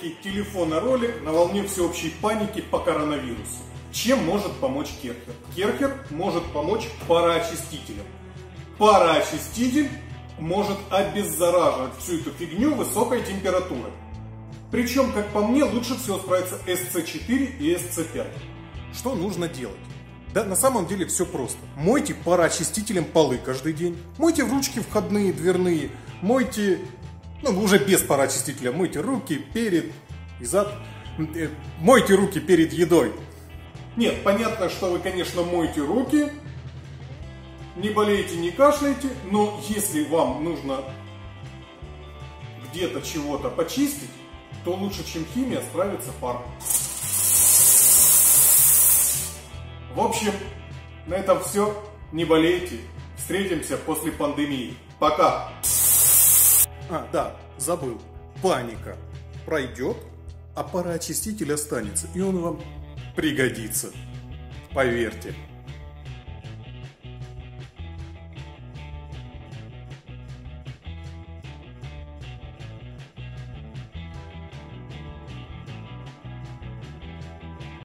смотрите телефоноролик на волне всеобщей паники по коронавирусу. Чем может помочь Керхер? Керхер может помочь пароочистителем. Пароочиститель может обеззараживать всю эту фигню высокой температурой. Причем, как по мне, лучше всего справится SC4 и SC5. Что нужно делать? Да, на самом деле все просто. Мойте пароочистителем полы каждый день. Мойте ручки входные, дверные. Мойте, уже без пароочистителя, мойте руки перед и зад. Мойте руки перед едой. Нет, понятно, что вы, конечно, моете руки. Не болейте, не кашляйте. Но если вам нужно где-то чего-то почистить, то лучше, чем химия, справится пар. В общем, на этом все. Не болейте. Встретимся после пандемии. Пока. Да, забыл. Паника пройдет, а пароочиститель останется. И он вам пригодится. Поверьте.